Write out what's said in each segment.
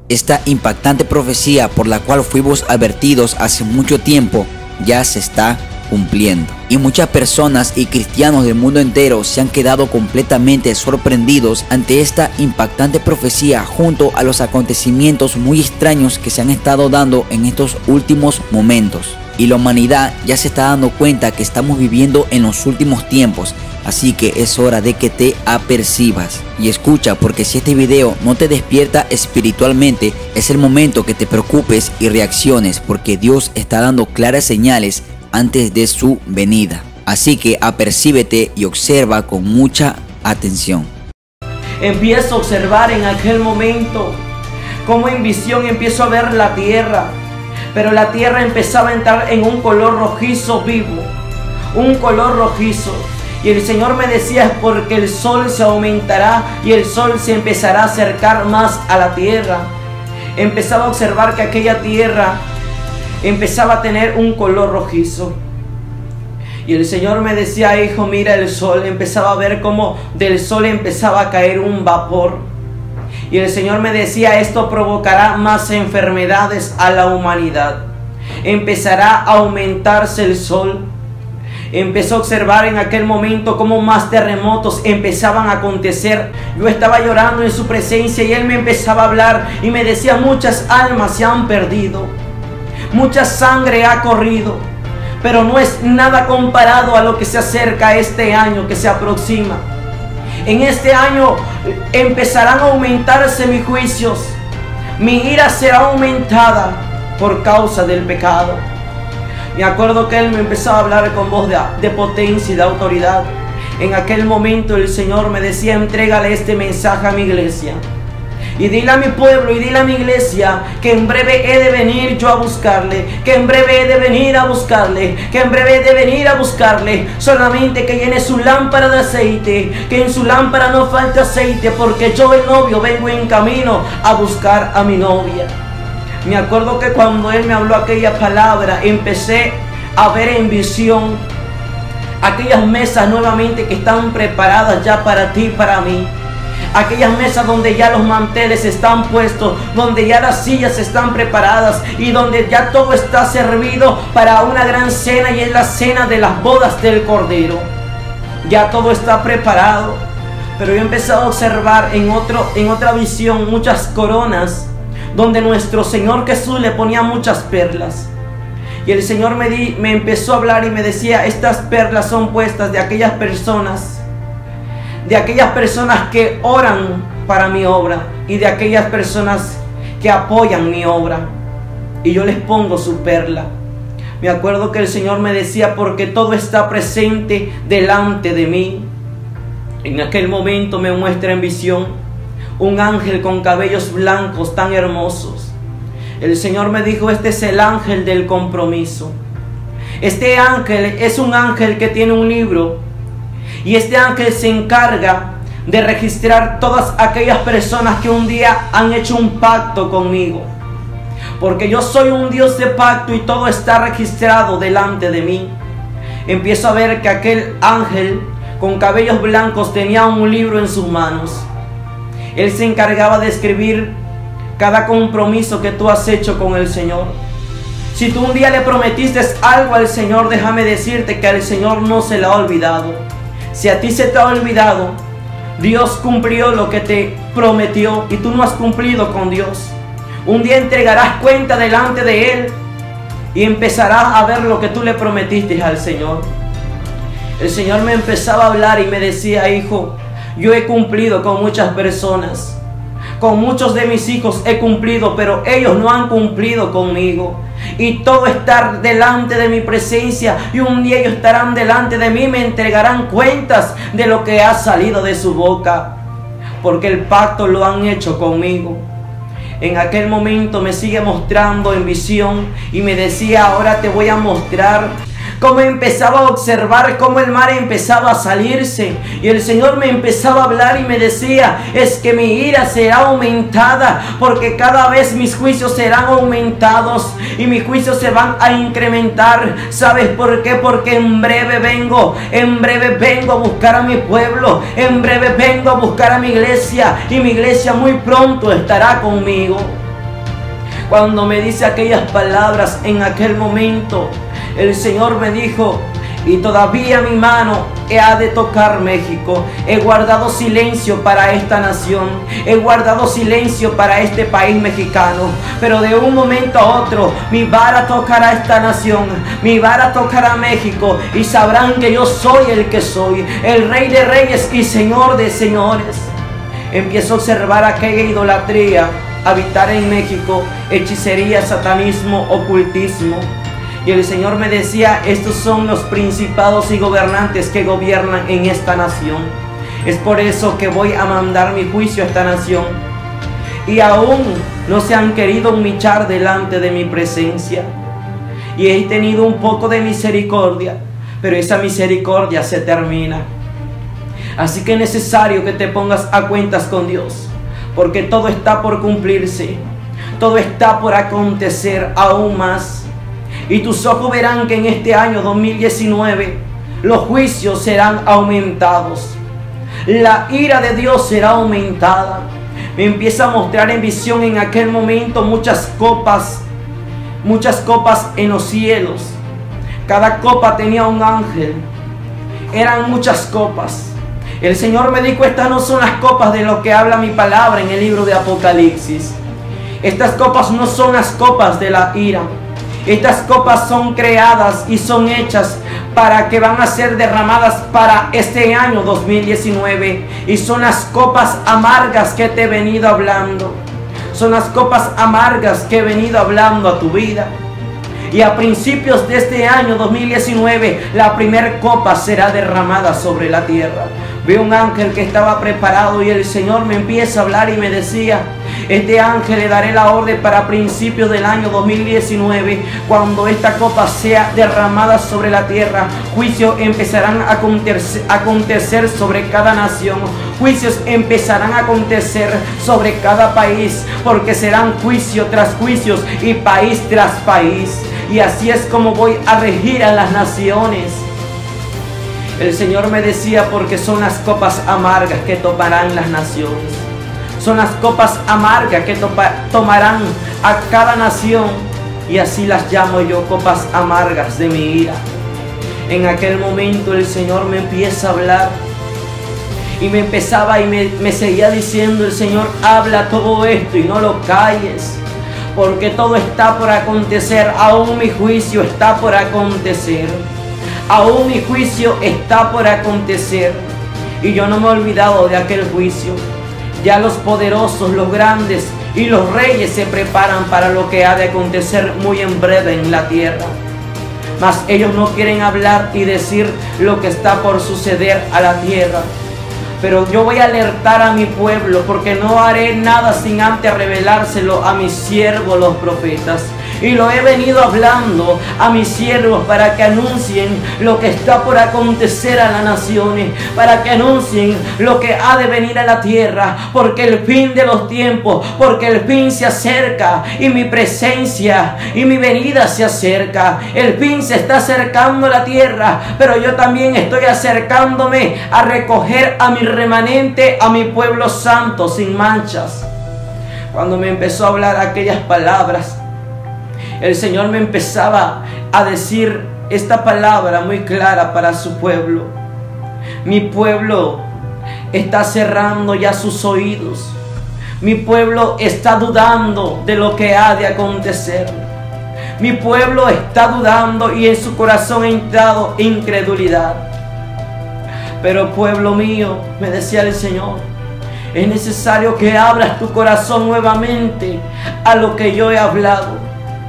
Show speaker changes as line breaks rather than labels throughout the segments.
Esta impactante profecía por la cual fuimos advertidos hace mucho tiempo ya se está cumpliendo. Y muchas personas y cristianos del mundo entero se han quedado completamente sorprendidos ante esta impactante profecía junto a los acontecimientos muy extraños que se han estado dando en estos últimos momentos. Y la humanidad ya se está dando cuenta que estamos viviendo en los últimos tiempos. Así que es hora de que te apercibas y escucha, porque si este video no te despierta espiritualmente, es el momento que te preocupes y reacciones, porque Dios está dando claras señales antes de su venida. Así que apercíbete y observa con mucha atención.
Empiezo a observar en aquel momento como en visión empiezo a ver la tierra, pero la tierra empezaba a entrar en un color rojizo vivo, un color rojizo. Y el Señor me decía, es porque el sol se aumentará y el sol se empezará a acercar más a la tierra. Empezaba a observar que aquella tierra empezaba a tener un color rojizo. Y el Señor me decía, hijo, mira el sol. Empezaba a ver cómo del sol empezaba a caer un vapor. Y el Señor me decía, esto provocará más enfermedades a la humanidad. Empezará a aumentarse el sol. Empezó a observar en aquel momento cómo más terremotos empezaban a acontecer. Yo estaba llorando en su presencia y Él me empezaba a hablar y me decía, muchas almas se han perdido, mucha sangre ha corrido, pero no es nada comparado a lo que se acerca a este año que se aproxima. En este año empezarán a aumentarse mis juicios, mi ira será aumentada por causa del pecado. Me acuerdo que Él me empezaba a hablar con voz de potencia y de autoridad. En aquel momento el Señor me decía, entrégale este mensaje a mi iglesia. Y dile a mi pueblo y dile a mi iglesia que en breve he de venir yo a buscarle. Que en breve he de venir a buscarle. Que en breve he de venir a buscarle. Solamente que llene su lámpara de aceite. Que en su lámpara no falte aceite. Porque yo el novio vengo en camino a buscar a mi novia. Me acuerdo que cuando Él me habló aquella palabra, empecé a ver en visión aquellas mesas nuevamente que están preparadas ya para ti y para mí. Aquellas mesas donde ya los manteles están puestos, donde ya las sillas están preparadas y donde ya todo está servido para una gran cena, y es la cena de las bodas del Cordero. Ya todo está preparado, pero yo empecé a observar en otra visión muchas coronas donde nuestro Señor Jesús le ponía muchas perlas. Y el Señor me empezó a hablar y me decía, estas perlas son puestas de aquellas personas que oran para mi obra y de aquellas personas que apoyan mi obra. Y yo les pongo su perla. Me acuerdo que el Señor me decía, porque todo está presente delante de mí. En aquel momento me muestra en visión un ángel con cabellos blancos tan hermosos. El Señor me dijo, este es el ángel del compromiso. Este ángel es un ángel que tiene un libro. Y este ángel se encarga de registrar todas aquellas personas que un día han hecho un pacto conmigo. Porque yo soy un Dios de pacto y todo está registrado delante de mí. Empiezo a ver que aquel ángel con cabellos blancos tenía un libro en sus manos. Él se encargaba de escribir cada compromiso que tú has hecho con el Señor. Si tú un día le prometiste algo al Señor, déjame decirte que al Señor no se le ha olvidado. Si a ti se te ha olvidado, Dios cumplió lo que te prometió y tú no has cumplido con Dios. Un día entregarás cuenta delante de Él y empezarás a ver lo que tú le prometiste al Señor. El Señor me empezaba a hablar y me decía, hijo, yo he cumplido con muchas personas, con muchos de mis hijos he cumplido, pero ellos no han cumplido conmigo. Y todo está delante de mi presencia, y un día ellos estarán delante de mí, me entregarán cuentas de lo que ha salido de su boca, porque el pacto lo han hecho conmigo. En aquel momento me sigue mostrando en visión y me decía, ahora te voy a mostrar cómo empezaba a observar cómo el mar empezaba a salirse. Y el Señor me empezaba a hablar y me decía, es que mi ira será aumentada, porque cada vez mis juicios serán aumentados y mis juicios se van a incrementar. ¿Sabes por qué? Porque en breve vengo a buscar a mi pueblo, en breve vengo a buscar a mi iglesia, y mi iglesia muy pronto estará conmigo. Cuando me dice aquellas palabras en aquel momento, el Señor me dijo: y todavía mi mano ha de tocar México. He guardado silencio para esta nación, he guardado silencio para este país mexicano, pero de un momento a otro mi vara tocará a esta nación, mi vara tocará a México, y sabrán que yo soy el que soy, el Rey de Reyes y Señor de Señores. Empiezo a observar aquella idolatría habitar en México, hechicería, satanismo, ocultismo. Y el Señor me decía: estos son los principados y gobernantes que gobiernan en esta nación. Es por eso que voy a mandar mi juicio a esta nación. Y aún no se han querido humillar delante de mi presencia. Y he tenido un poco de misericordia, pero esa misericordia se termina. Así que es necesario que te pongas a cuentas con Dios, porque todo está por cumplirse, todo está por acontecer aún más. Y tus ojos verán que en este año 2019 los juicios serán aumentados. La ira de Dios será aumentada. Me empieza a mostrar en visión en aquel momento muchas copas en los cielos. Cada copa tenía un ángel. Eran muchas copas. El Señor me dijo: estas no son las copas de lo que habla mi palabra en el libro de Apocalipsis. Estas copas no son las copas de la ira. Estas copas son creadas y son hechas para que van a ser derramadas para este año 2019. Y son las copas amargas que te he venido hablando. Son las copas amargas que he venido hablando a tu vida. Y a principios de este año 2019, la primera copa será derramada sobre la tierra. Veo un ángel que estaba preparado y el Señor me empieza a hablar y me decía: este ángel le daré la orden para principios del año 2019, cuando esta copa sea derramada sobre la tierra. Juicios empezarán a acontecer sobre cada nación. Juicios empezarán a acontecer sobre cada país, porque serán juicio tras juicios y país tras país. Y así es como voy a regir a las naciones. El Señor me decía: porque son las copas amargas que tomarán las naciones. Son las copas amargas que tomarán a cada nación. Y así las llamo yo, copas amargas de mi ira. En aquel momento el Señor me empieza a hablar. Y me empezaba y me seguía diciendo el Señor: habla todo esto y no lo calles, porque todo está por acontecer. Aún mi juicio está por acontecer. Aún mi juicio está por acontecer. Y yo no me he olvidado de aquel juicio. Ya los poderosos, los grandes y los reyes se preparan para lo que ha de acontecer muy en breve en la tierra. Mas ellos no quieren hablar y decir lo que está por suceder a la tierra. Pero yo voy a alertar a mi pueblo, porque no haré nada sin antes revelárselo a mis siervos los profetas. Y lo he venido hablando a mis siervos para que anuncien lo que está por acontecer a las naciones, para que anuncien lo que ha de venir a la tierra, porque el fin de los tiempos, porque el fin se acerca y mi presencia y mi venida se acerca. El fin se está acercando a la tierra, pero yo también estoy acercándome a recoger a mi remanente, a mi pueblo santo sin manchas. Cuando me empezó a hablar aquellas palabras, el Señor me empezaba a decir esta palabra muy clara para su pueblo. Mi pueblo está cerrando ya sus oídos. Mi pueblo está dudando de lo que ha de acontecer. Mi pueblo está dudando y en su corazón ha entrado incredulidad. Pero pueblo mío, me decía el Señor, es necesario que abras tu corazón nuevamente a lo que yo he hablado.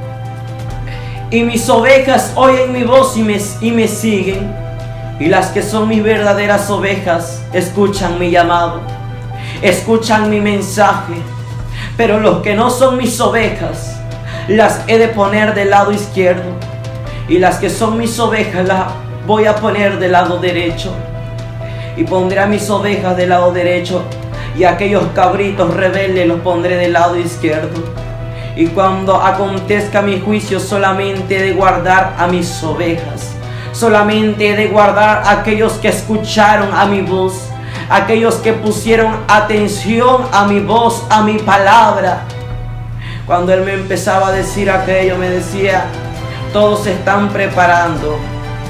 Y mis ovejas oyen mi voz y me siguen. Y las que son mis verdaderas ovejas escuchan mi llamado, escuchan mi mensaje. Pero los que no son mis ovejas, las he de poner del lado izquierdo. Y las que son mis ovejas las voy a poner del lado derecho. Y pondré a mis ovejas del lado derecho, y aquellos cabritos rebeldes los pondré del lado izquierdo. Y cuando acontezca mi juicio, solamente he de guardar a mis ovejas. Solamente he de guardar a aquellos que escucharon a mi voz, aquellos que pusieron atención a mi voz, a mi palabra. Cuando Él me empezaba a decir aquello, me decía, todos se están preparando,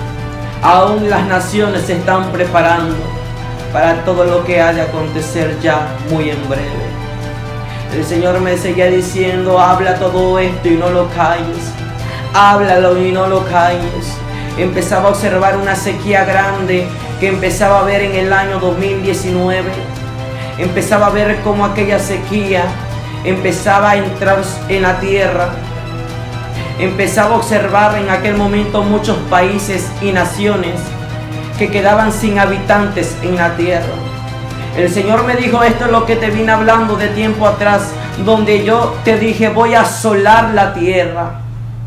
aún las naciones se están preparando para todo lo que ha de acontecer ya muy en breve. El Señor me seguía diciendo, habla todo esto y no lo calles, háblalo y no lo calles. Empezaba a observar una sequía grande que empezaba a ver en el año 2019. Empezaba a ver cómo aquella sequía empezaba a entrar en la tierra. Empezaba a observar en aquel momento muchos países y naciones que quedaban sin habitantes en la tierra. El Señor me dijo, esto es lo que te vine hablando de tiempo atrás, donde yo te dije, voy a asolar la tierra.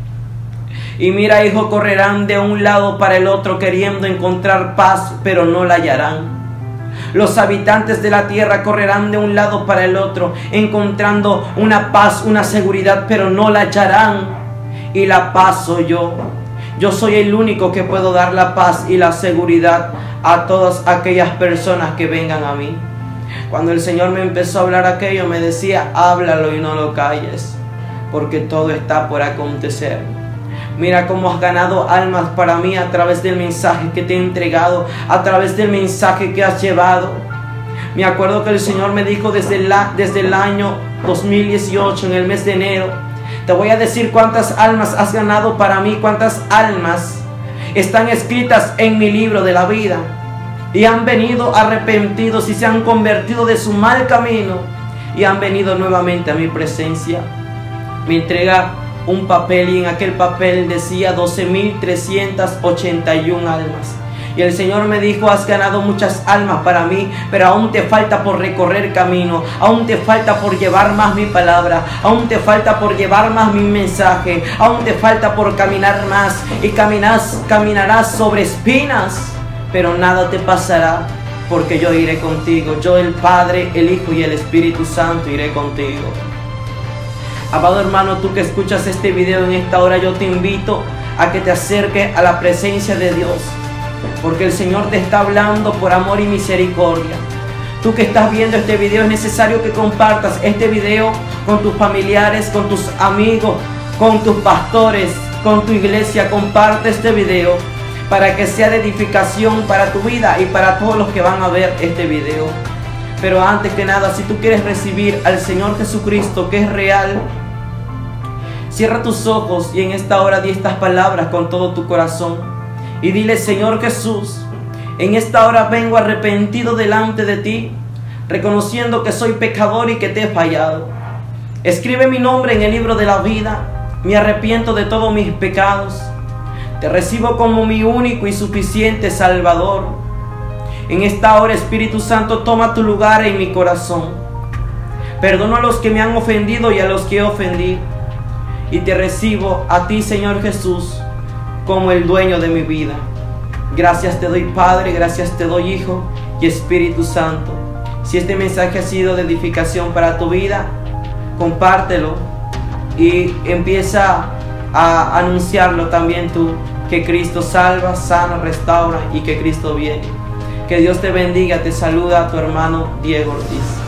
Y mira, hijo, correrán de un lado para el otro queriendo encontrar paz, pero no la hallarán. Los habitantes de la tierra correrán de un lado para el otro, encontrando una paz, una seguridad, pero no la hallarán. Y la paz soy yo. Yo soy el único que puedo dar la paz y la seguridad a todas aquellas personas que vengan a mí. Cuando el Señor me empezó a hablar aquello, me decía, háblalo y no lo calles, porque todo está por acontecer. Mira cómo has ganado almas para mí a través del mensaje que te he entregado, a través del mensaje que has llevado. Me acuerdo que el Señor me dijo desde el año 2018, en el mes de enero, te voy a decir cuántas almas has ganado para mí, cuántas almas están escritas en mi libro de la vida y han venido arrepentidos y se han convertido de su mal camino y han venido nuevamente a mi presencia. Me entrega un papel y en aquel papel decía 12.381 almas. Y el Señor me dijo, has ganado muchas almas para mí, pero aún te falta por recorrer camino, aún te falta por llevar más mi palabra, aún te falta por llevar más mi mensaje, aún te falta por caminar más y caminarás sobre espinas, pero nada te pasará porque yo iré contigo. Yo, el Padre, el Hijo y el Espíritu Santo iré contigo. Amado hermano, tú que escuchas este video en esta hora, yo te invito a que te acerques a la presencia de Dios, porque el Señor te está hablando por amor y misericordia. Tú que estás viendo este video, es necesario que compartas este video con tus familiares, con tus amigos, con tus pastores, con tu iglesia. Comparte este video para que sea de edificación para tu vida y para todos los que van a ver este video. Pero antes que nada, si tú quieres recibir al Señor Jesucristo, que es real, cierra tus ojos y en esta hora di estas palabras con todo tu corazón. Y dile, Señor Jesús, en esta hora vengo arrepentido delante de ti, reconociendo que soy pecador y que te he fallado. Escribe mi nombre en el libro de la vida, me arrepiento de todos mis pecados. Te recibo como mi único y suficiente Salvador. En esta hora, Espíritu Santo, toma tu lugar en mi corazón. Perdono a los que me han ofendido y a los que he ofendido. Y te recibo a ti, Señor Jesús, como el dueño de mi vida. Gracias te doy, Padre, gracias te doy, Hijo y Espíritu Santo. Si este mensaje ha sido de edificación para tu vida, compártelo y empieza a anunciarlo también tú, que Cristo salva, sana, restaura y que Cristo viene. Que Dios te bendiga. Te saluda tu hermano Diego Ortiz.